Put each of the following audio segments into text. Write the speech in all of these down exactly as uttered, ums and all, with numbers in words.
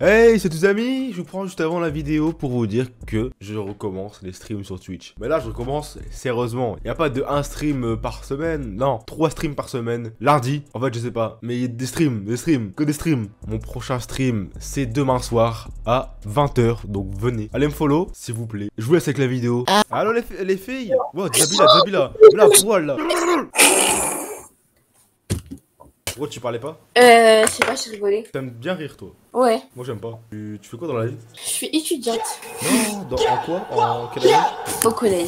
Hey, c'est tous amis, je vous prends juste avant la vidéo pour vous dire que je recommence les streams sur Twitch. Mais là, je recommence sérieusement. Il n'y a pas de un stream par semaine, non, trois streams par semaine. Lundi, en fait, je sais pas, mais il y a des streams, des streams, que des streams. Mon prochain stream, c'est demain soir à vingt heures, donc venez. Allez me follow, s'il vous plaît. Je vous laisse avec la vidéo. Allo les, les filles. Wow, Zabila, Zabila, là, poil là. Pourquoi tu parlais pas? Euh, je sais pas, j'ai rigolé. T'aimes bien rire toi? Ouais. Moi j'aime pas. Tu, tu fais quoi dans la vie? Je suis étudiante. Non, dans, en quoi? En quelle année? Au collège.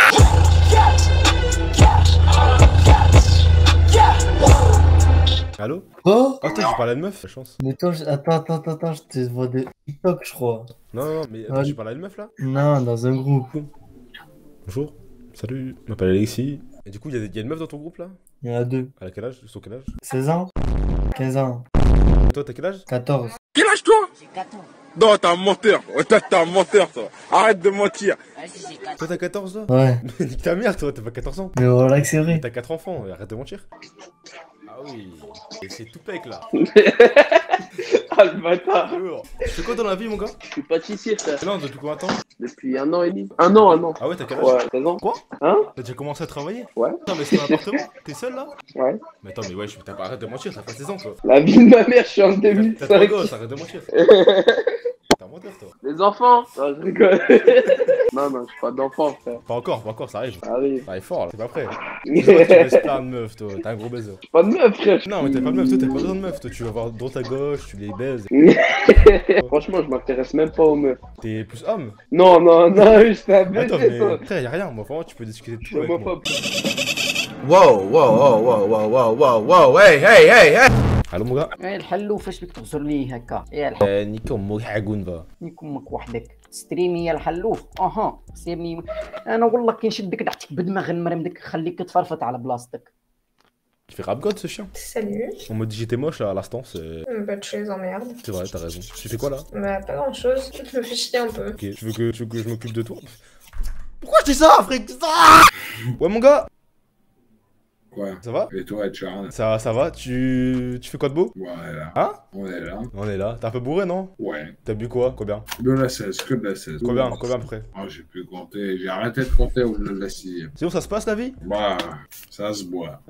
Allô? Oh, Ah toi tu parlais à une meuf, la chance. mais toi, je- attends, attends, attends, attends, je te vois de TikTok, je crois. Non, non, mais attends, Ouais. tu parlais à une meuf là? Non, dans un groupe. Bonjour. Salut, je m'appelle Alexis. Et du coup, il y, a- y a une meuf dans ton groupe là? Il y en a deux. À quel âge? Ils sont quel âge? seize ans, quinze ans, Et toi, t'as quel âge? quatorze. Quel âge toi? J'ai quatorze. Non, t'es un menteur. Ouais, toi, t'es un menteur, toi. Arrête de mentir. Toi, t'as quatorze là? Ouais, Mais nique ta mère, toi, t'as pas quatorze ans. mais voilà que c'est vrai. T'as quatre enfants, arrête de mentir. Ah oui, et c'est tout pec là. Ah le bâtard. Lourd. Tu fais quoi dans la vie, mon gars? Je suis pâtissier frère. Non, depuis combien de temps? Depuis un an et demi. Un an, un an. Ah ouais, t'as quel âge? Ouais, seize ans. Quoi? Hein? T'as déjà commencé à travailler? Ouais. Attends, mais c'est un appartement? T'es seul là? Ouais. Mais attends, mais ouais, je t'as pas arrête de mentir, t'as pas seize ans toi. La vie de ma mère, je suis en T'as deux mille t'as trois cinq. gosses, arrête de mentir. T'es un menteur toi. Les enfants. Non, je rigole. Non, non, je suis pas d'enfant frère. Pas encore, pas encore, ça arrive. Ah oui. Ça arrive fort là, t'es pas prêt. Je Tu vois, tu baisses plein de meufs toi, t'es un gros baiser. suis pas de meuf frère. Non, mais t'as pas de meuf, toi, t'as pas besoin de meuf, toi, tu vas voir droite à gauche, tu les baises. Franchement, je m'intéresse même pas aux meufs. T'es plus homme. Non, non, non, je t'ai Attends, abaissé mais toi. frère, y'a rien, moi, vraiment, tu peux discuter de Je tout suis avec moi. homophobe. واو واو واو واو واو واو واو واو هاي هاي هاي هاي Allô, mon gars? ايه الحلو فاش بك تغزر لي هكا ايه الحلو Euh, Nico, moi, حاجون va. يكمك وحدك ستريمي يا الحلوف اها سيرني انا والله كي نشدك نعطيك بدماغ نمرمدك خليك تفرفط على بلاصتك. Tu fais rap god ce chien? Salut. On me dit j'étais moche là à l'instant, c'est. Bah, tu les emmerdes. C'est vrai, t'as raison. Tu fais quoi là? Bah, pas grand chose. Tu me fais chier un peu. Ok, tu veux que, tu veux que je m'occupe de toi? Pourquoi je dis ça, frère? Ouais, mon gars? Quoi? Ça va? Et toi, Charles? Ça, ça va? Tu, tu fais quoi de beau? Ouais, là. Hein? On est là. On est là. T'es un peu bourré, non? Ouais. T'as bu quoi? Combien? De la seize, que de la seize. Combien? Combien à peu près? Oh, j'ai pu compter. J'ai arrêté de compter au bout de la sixième. Sinon, ça se passe la vie? Bah, ça se boit.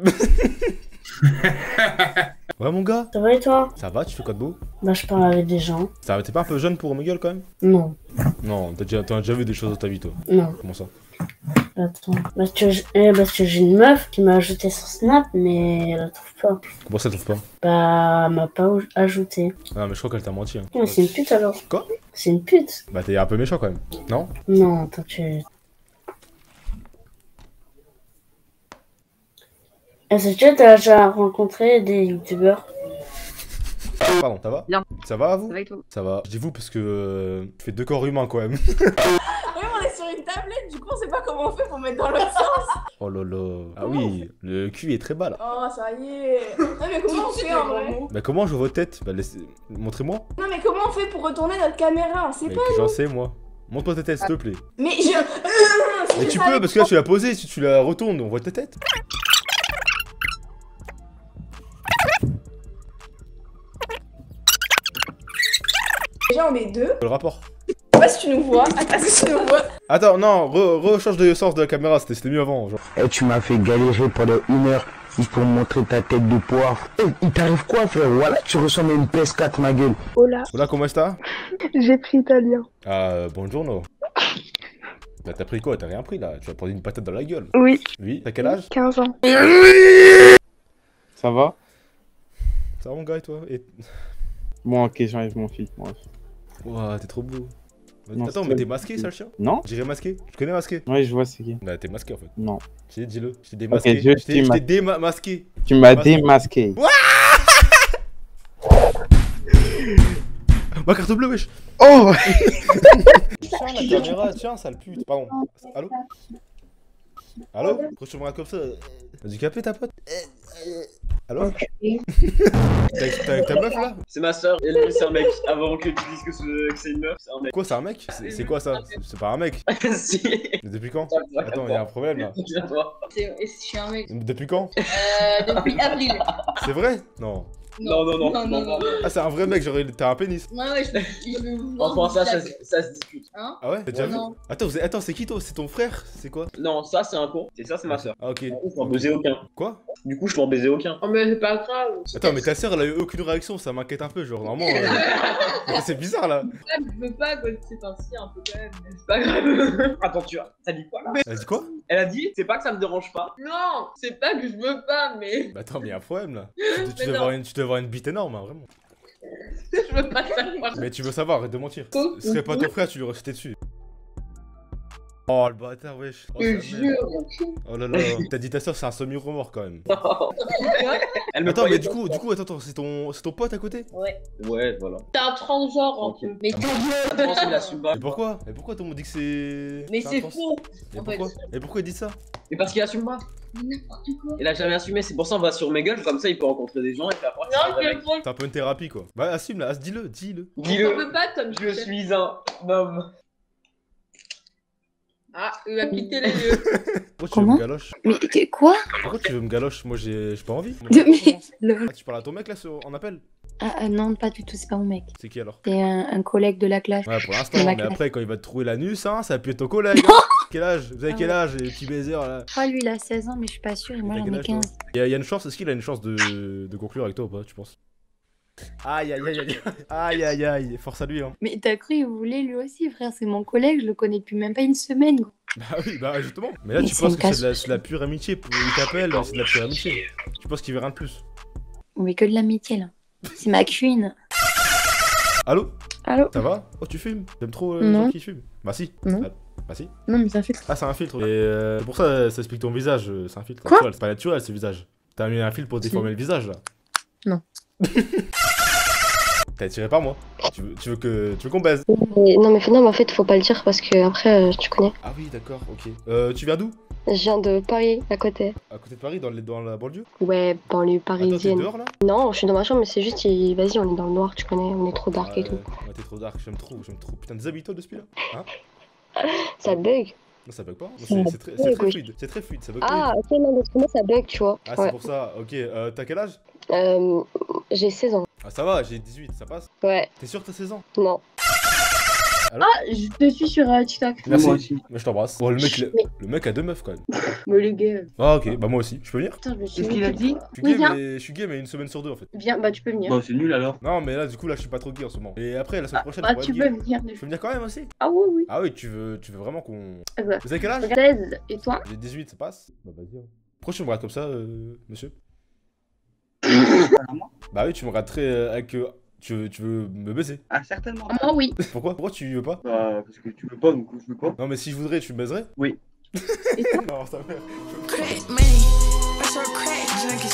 Ouais, mon gars? Ça va et toi? Ça va? Tu fais quoi de beau? Bah, je parle avec des gens. Ça, t'es pas un peu jeune pour me gueule quand même? Non, Non, t'as déjà, t'as déjà vu des choses dans ta vie, toi. non. Comment ça? Attends. Parce que j'- eh, parce que j'ai une meuf qui m'a ajouté sur Snap, mais elle la trouve pas. Comment ça, trouve pas? Bah, elle m'a pas ou- ajouté. Ah, mais je crois qu'elle t'a menti. Hein. Mais c'est une pute alors. Quoi? C'est une pute. Bah, t'es un peu méchant quand même, non? Non, attends, tu. Est-ce que tu as déjà rencontré des youtubeurs? Pardon, ça va? Bien. Ça va, vous? Ça va et toi? Ça va. Je dis vous parce que euh, tu fais deux corps humains quand même. Oui, on est sur une tablette, du coup, on sait pas comment on fait pour mettre dans l'autre sens. Oh là là. Ah oui, le cul est très bas là. Oh, ça y est. Non, mais comment on fait en vrai? Bah, comment je vois votre tête? Bah, laissez... montrez-moi. Non, mais comment on fait pour retourner notre caméra? On sait Mais pas. j'en sais, moi. Montre-moi ta tête, s'il te plaît. Mais je. Mais tu peux, parce que là, tu l'as posée. Si tu la retournes, on voit ta tête. Déjà, on est deux. Le rapport. Je sais pas si tu nous vois. Attends, si tu nous vois. Attends, non, re- rechange de sens de la caméra. C'était c'était mieux avant. Genre. Et tu m'as fait galérer pendant une heure juste pour me montrer ta tête de poire. Eh, il t'arrive quoi, frère? Voilà, tu ressembles à une P S quatre, ma gueule. Hola, Voilà, comment est-ce que j'ai pris italien. Ah, euh, buongiorno. Bah, t'as pris quoi? T'as rien pris là. Tu vas prendre une patate dans la gueule. Oui, Oui, t'as quel âge? quinze ans. Ça va? Ça va, mon gars, et toi? Et... Bon, ok, j'enlève mon fil. Bref. Ouah, t'es trop beau. Non, Attends, c'est mais très- t'es masqué, ça, le chien? Non? J'irai masqué. Je connais masqué. Ouais, je vois c'est qui. Bah, t'es masqué en fait. Non. Je t'ai dit, dis-le. Je t'ai démasqué. Ok, je je t'ai suis je t'ai masqué. démasqué. Tu m'as Masqué. démasqué. Ma carte bleue, wesh. Oh! Tiens, la caméra, tiens, sale pute. Pardon. Allô? Allô? Pourquoi tu me regardes comme ça? T'as du capé, ta pote? Allô? T'es avec ta meuf là? C'est ma soeur, et lui c'est un mec. Avant que tu dises que c'est que c'est une meuf, c'est un mec. Quoi, c'est un mec? C'est c'est quoi ça? C'est- C'est pas un mec? Si. Mais depuis quand? Attends, y'a un problème là. Viens-toi. Je suis un mec. Depuis quand? Euh, depuis avril. C'est vrai? Non. Non, non, non. Non, non, non. Ah, c'est un vrai mec, genre, t'as un pénis. Ouais, ouais, je je veux voir. Enfin, ça, ça, Jack. ça se discute. Hein? Ah ouais? T'as déjà vu? Non. Attends, vous- attends, c'est qui toi? C'est ton frère? C'est quoi? Non, ça, c'est un con. Et ça, c'est ma soeur. Ah, ok. Du coup, je peux en baiser aucun. Quoi? Du coup, je peux en baiser aucun. Oh, mais c'est pas grave. Attends, mais ta sœur, elle a eu aucune réaction, ça m'inquiète un peu, genre, normalement. euh, C'est bizarre là. Je veux pas, quoi, c'est ainsi un peu quand même, mais c'est pas grave. Attends, tu vois, ça dit quoi là? Elle dit quoi? Elle a dit, c'est pas que ça me dérange pas. Non, c'est pas que je veux pas, mais Bah attends, mais y'a un problème là. Tu, tu Mais dois non. avoir une, tu dois avoir une bite énorme, hein, vraiment. je veux pas savoir. Mais tu veux savoir, arrête de mentir. Oh, Ce serait pas ton frère, tu lui aurais sauté dessus. Oh le bâtard, wesh. Oh, Je sa mère. jure. Oh là là. T'as dit ta soeur, c'est un semi-remords quand même. Elle me Attends, mais croyait du pas. coup, du coup, attends, attends, c'est ton, c'est ton pote à côté? Ouais. Ouais, voilà. T'es un transgenre un Ok. peu. Mais ta gueule. Je pense qu'il assume pas. Et pourquoi? Et pourquoi tout le monde dit que c'est. Mais un c'est trans faux. Et en pourquoi? Et pourquoi il dit ça? Mais parce qu'il assume pas. Mais n'importe quoi. Il a jamais assumé, c'est pour ça on va sur mes gueules, comme ça il peut rencontrer des gens et puis après. il Non, arrive je avec. le prends. C'est un peu une thérapie quoi. Bah assume là, as- dis-le, dis-le. On Dis-le, peut pas, Tom. je suis un homme. Ah, il va quitter les yeux. Pourquoi tu Comment veux me galoche? Mais que- quoi Pourquoi tu veux me galoche? Moi j'ai j'ai pas envie. De- mais- le- Ah, tu parles à ton mec là sur- en appel? ah, ah, non, pas du tout, c'est pas mon mec. C'est qui alors? C'est un, un collègue de la classe. Ouais, pour l'instant, De ma mais classe. après, quand il va te trouver l'anus, hein, ça va plus être ton collègue. hein. Quel âge? Vous avez Ah quel ouais. âge, les petits baisers là? Ah, lui, il a seize ans, mais je suis pas sûre, et moi T'as j'en quel ai âge, toi? quinze. Il y, a- il y a une chance, est-ce qu'il a une chance de, de conclure avec toi ou pas, tu penses? Aïe aïe aïe aïe aïe aïe aïe, force à lui hein. Mais t'as cru, il voulait lui aussi, frère, c'est mon collègue, je le connais depuis même pas une semaine. Gros. Bah oui, bah justement. Mais là, Mais tu c'est penses une que c'est de, la- casse- c'est de la pure amitié. Pour- Il t'appelle, c'est de la pure amitié. Tu penses qu'il veut rien de plus? Mais que de l'amitié là. C'est ma queen. Allô? Allô? Ça va? Oh, tu fumes? T'aimes trop euh, les Non. gens qui fument? Bah si. Non. Ah, bah si. Non, mais c'est un filtre. Ah, c'est un filtre. Et euh, pour ça, ça explique ton visage. euh, C'est un filtre. Quoi? Naturel, c'est pas naturel, ce visage. T'as mis un filtre pour déformer le visage là. Non. T'es attiré par moi. Tu veux, tu veux que tu veux qu'on baise? Mais- non, mais non, mais en fait, faut pas le dire parce que après, euh, tu connais. Ah oui, d'accord, ok. Euh, tu viens d'où? Je viens de Paris, à côté. À côté de Paris, dans, les, dans la banlieue? Ouais, banlieue Attends, t'es parisienne. dehors là? Non, je suis dans ma chambre, mais c'est juste, il- vas-y, on est dans le noir, tu connais, on est trop dark et Ouais, tout. ouais, t'es trop dark, j'aime trop, j'aime trop. Putain, des habitants de ce là hein? Ça bug. Non, ça bug pas. Non, Ça C'est c'est très, c'est bug, très oui. fluide. C'est très fluide, ça bug Ah, pas. ok, non, parce que moi, ça bug, tu vois. Ah, c'est Ouais. pour ça, ok. Euh, t'as quel âge? Euh, j'ai seize ans. Ah, ça va, j'ai dix-huit, ça passe? Ouais. T'es sûr que t'as seize ans? Non. Allô? Ah, je te suis sur euh, TikTok. Merci. Moi aussi. Moi, je t'embrasse. Bon, le mec, le, Mais- le mec a deux meufs quand même. Mais les gars. Ah, ok, bah moi aussi. Je peux venir? Putain, je me suis Qu'est-ce mis qu'il a quelque dit? part. Je suis Oui, gay, viens. mais je suis gay, mais une semaine sur deux en fait. Viens, bah tu peux venir. Bon, c'est nul alors. Non, mais là, du coup, là, je suis pas trop gay en ce moment. Et après, la semaine prochaine, Ah, on va tu être peux gay. venir. Je peux venir quand même aussi? Ah oui, oui. Ah oui, tu veux, tu veux vraiment qu'on. Ah bah, Vous avez quel âge? seize, et toi? J'ai dix-huit, ça passe? Bah, vas-y. hein. Pourquoi tu me regardes comme ça, euh, monsieur? Bah oui, tu me regardes très euh, avec. euh, tu, veux, tu veux me baiser? Ah, certainement. Ah, moi, oui. Pourquoi? Pourquoi tu veux pas? Bah, parce que tu veux pas, donc je veux pas. Non, mais si je voudrais, tu me baiserais? Oui. Et toi? Non, ça mère. Crack me, I saw crack junkies.